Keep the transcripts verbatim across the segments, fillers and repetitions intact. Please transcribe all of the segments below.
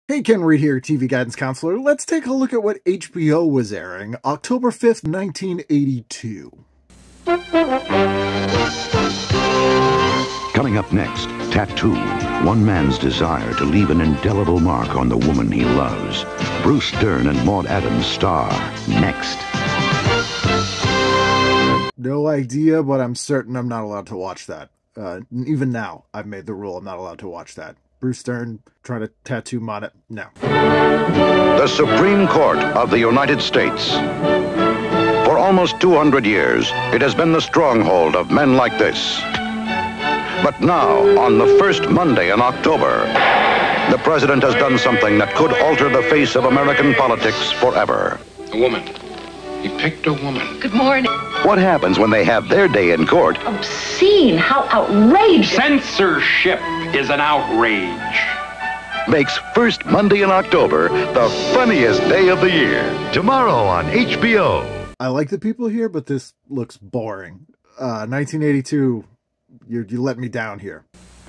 Hey, Ken Reid here, T V Guidance Counselor. Let's take a look at what H B O was airing October fifth, nineteen eighty-two. Coming up next, Tattoo, one man's desire to leave an indelible mark on the woman he loves. Bruce Dern and Maud Adams star next. No idea, but I'm certain I'm not allowed to watch that. Uh, even now, I've made the rule I'm not allowed to watch that. Bruce Dern trying to tattoo Maud, no. The Supreme Court of the United States. For almost two hundred years, it has been the stronghold of men like this. But now, on the first Monday in October, the president has done something that could alter the face of American politics forever. A woman. He picked a woman. Good morning. What happens when they have their day in court? Obscene. How outrageous. Censorship is an outrage. Makes first Monday in October the funniest day of the year. Tomorrow on H B O. I like the people here, but this looks boring. Uh, nineteen eighty-two, you you let me down here.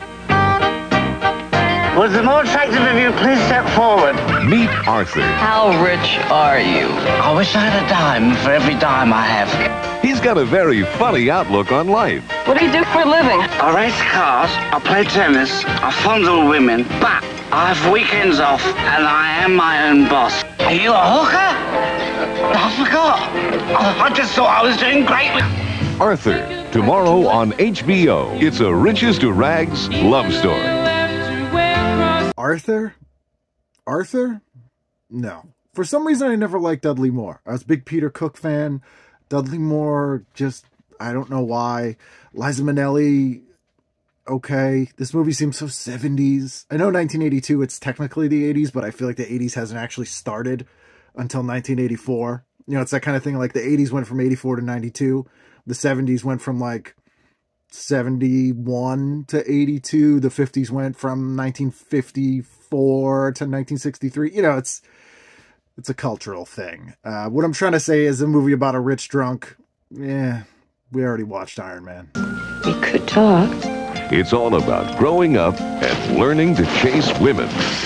Would the more attractive of you please step forward? Meet Arthur. How rich are you? I wish I had a dime for every dime I have. He's got a very funny outlook on life. What do you do for a living? I race cars, I play tennis, I fondle women, but I have weekends off and I am my own boss. Are you a hooker? I forgot. I just thought I was doing great with... Arthur, tomorrow on H B O. It's a riches to rags love story. Arthur? Arthur? No. For some reason, I never liked Dudley Moore. I was a big Peter Cook fan. Dudley Moore, just, I don't know why. Liza Minnelli, okay. This movie seems so seventies. I know nineteen eighty-two, it's technically the eighties, but I feel like the eighties hasn't actually started until nineteen eighty-four. You know, it's that kind of thing, like the eighties went from eighty-four to ninety-two. The seventies went from like seventy-one to eighty-two. The fifties went from nineteen fifty-four to nineteen sixty-three. You know, it's it's a cultural thing. Uh, what I'm trying to say is a movie about a rich drunk. Yeah, we already watched Iron Man. We could talk. It's all about growing up and learning to chase women.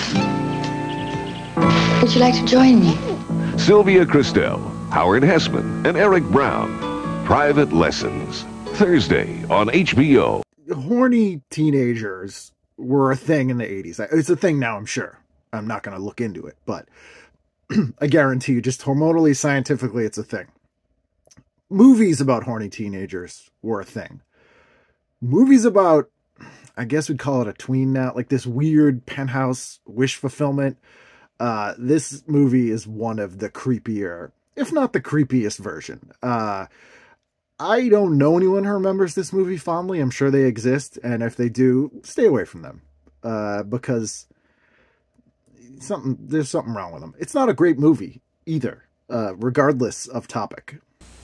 Would you like to join me? Sylvia Christel, Howard Hessman, and Eric Brown. Private Lessons. Thursday on H B O. Horny teenagers were a thing in the eighties. It's a thing now, I'm sure. I'm not going to look into it, but I guarantee you, just hormonally, scientifically, it's a thing. Movies about horny teenagers were a thing. Movies about, I guess we'd call it a tween now, like this weird penthouse wish fulfillment. Uh, this movie is one of the creepier, if not the creepiest version. Uh, I don't know anyone who remembers this movie fondly. I'm sure they exist, and if they do, stay away from them. Uh, because something there's something wrong with them. It's not a great movie, either, uh, regardless of topic.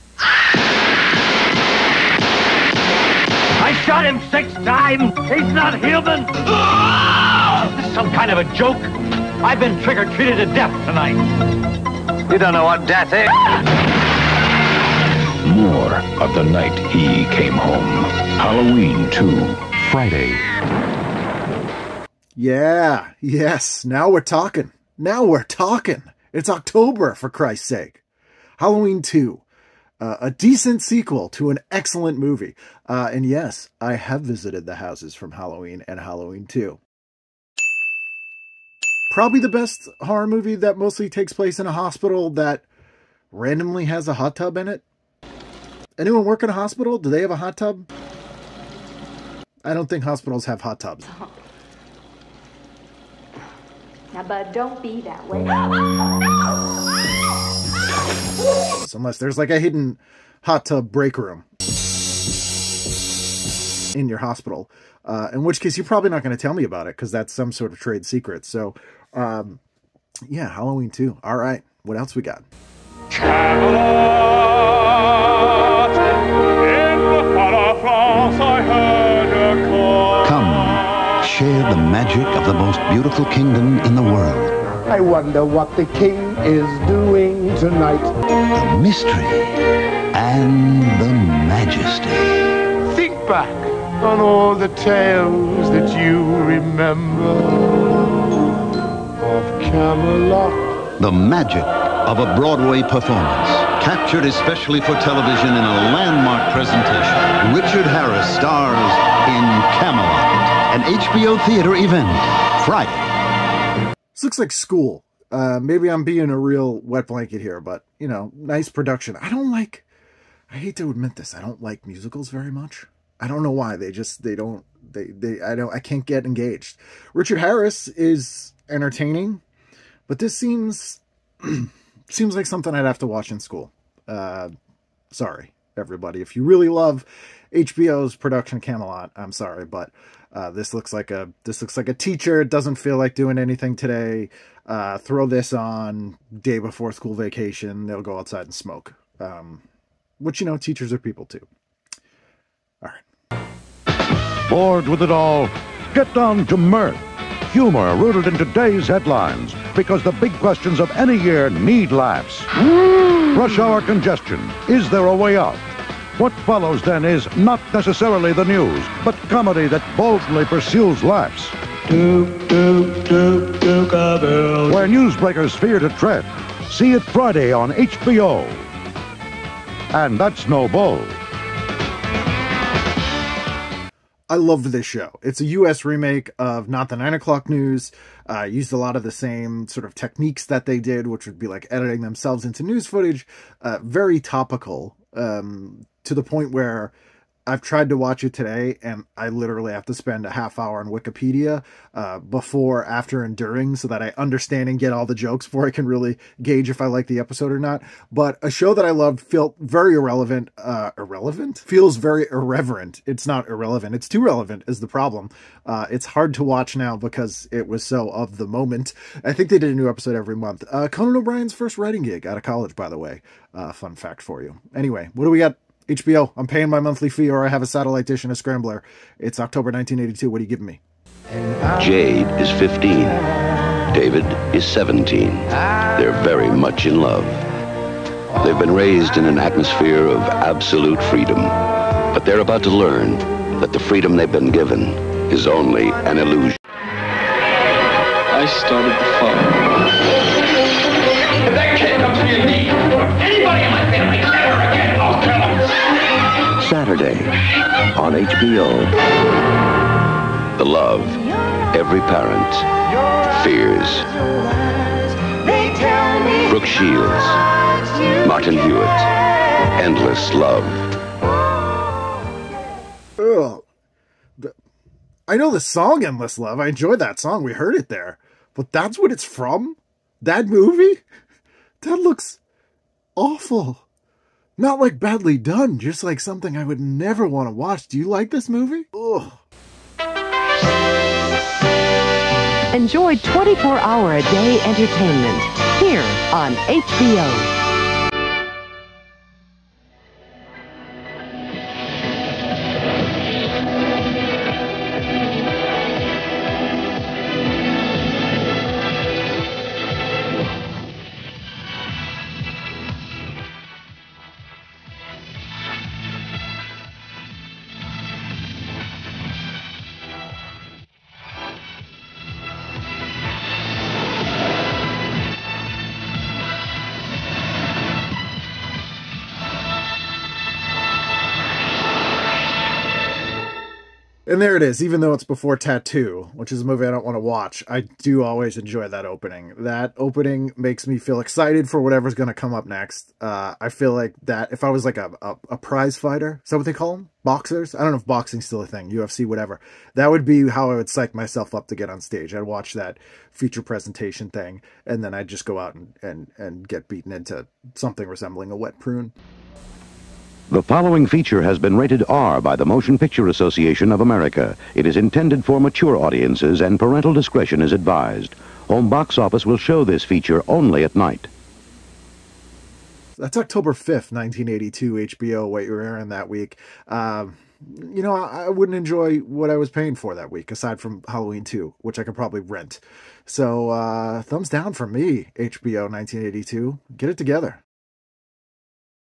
I shot him six times! He's not human! Is this some kind of a joke? I've been trigger-treated to death tonight. You don't know what death is. More of the night he came home. Halloween two. Friday. Yeah, yes, now we're talking. Now we're talking. It's October, for Christ's sake. Halloween two. Uh, a decent sequel to an excellent movie. Uh, and yes, I have visited the houses from Halloween and Halloween two. Probably the best horror movie that mostly takes place in a hospital that randomly has a hot tub in it. Anyone work in a hospital? Do they have a hot tub? I don't think hospitals have hot tubs. Now, bud, don't be that way. Unless there's like a hidden hot tub break room in your hospital. Uh, in which case, you're probably not going to tell me about it because that's some sort of trade secret. So, um, yeah, Halloween two. All right. What else we got? Come, share the magic of the most beautiful kingdom in the world. I wonder what the king is doing tonight. The mystery and the majesty. Think back on all the tales that you remember of Camelot. The magic of a Broadway performance, captured especially for television in a landmark presentation. Richard Harris stars in Camelot, an H B O theater event, Friday. This looks like school. Uh, maybe I'm being a real wet blanket here, but, you know, nice production. I don't like, I hate to admit this, I don't like musicals very much. I don't know why. They just, they don't, they, they, I don't, I can't get engaged. Richard Harris is entertaining, but this seems, seems like something I'd have to watch in school. Uh, sorry, everybody. If you really love H B O's production Camelot, I'm sorry, but uh, this looks like a this looks like a teacher. It doesn't feel like doing anything today. Uh, throw this on day before school vacation. They'll go outside and smoke. Um, which, you know, teachers are people too. All right. Bored with it all? Get down to mirth. Humor rooted in today's headlines, because the big questions of any year need laughs. Rush hour congestion. Is there a way out? What follows then is not necessarily the news, but comedy that boldly pursues laughs. Duke, Duke, Duke, Duke of Earl. Where newsbreakers fear to tread. See it Friday on H B O. And that's no bull. I love this show. It's a U S remake of Not the Nine O'Clock News. Uh, used a lot of the same sort of techniques that they did, which would be like editing themselves into news footage. Uh, very topical, um, to the point where I've tried to watch it today, and I literally have to spend a half hour on Wikipedia uh, before, after, and during, so that I understand and get all the jokes before I can really gauge if I like the episode or not. But a show that I loved felt very irrelevant. Uh, irrelevant? Feels very irreverent. It's not irrelevant. It's too relevant is the problem. Uh, it's hard to watch now because it was so of the moment. I think they did a new episode every month. Uh, Conan O'Brien's first writing gig out of college, by the way. Uh, fun fact for you. Anyway, what do we got? H B O, I'm paying my monthly fee, or I have a satellite dish and a scrambler. It's October nineteen eighty-two. What are you giving me? Jade is fifteen. David is seventeen. They're very much in love. They've been raised in an atmosphere of absolute freedom. But they're about to learn that the freedom they've been given is only an illusion. I started the fire. If that kid comes to your knee, or anybody in my family, ever again, I'll kill him. Saturday on H B O. The love every parent fears. Brooke Shields, Martin Hewitt, Endless Love. Ugh. I know the song Endless Love. I enjoyed that song. We heard it there. But that's what it's from? That movie? That looks awful. Not like badly done, just like something I would never want to watch. Do you like this movie? Ugh. Enjoy twenty-four hour a day entertainment here on H B O. And there it is. Even though it's before Tattoo, which is a movie I don't want to watch, I do always enjoy that opening. That opening makes me feel excited for whatever's going to come up next. Uh, I feel like that if I was like a, a, a prize fighter, is that what they call them? Boxers? I don't know if boxing's still a thing. U F C, whatever. That would be how I would psych myself up to get on stage. I'd watch that feature presentation thing, and then I'd just go out and, and, and get beaten into something resembling a wet prune. The following feature has been rated R by the Motion Picture Association of America. It is intended for mature audiences and parental discretion is advised. Home box office will show this feature only at night. That's October fifth, nineteen eighty-two, H B O, what you were airing that week. Um, you know, I, I wouldn't enjoy what I was paying for that week, aside from Halloween two, which I could probably rent. So, uh, thumbs down for me, H B O nineteen eighty-two. Get it together.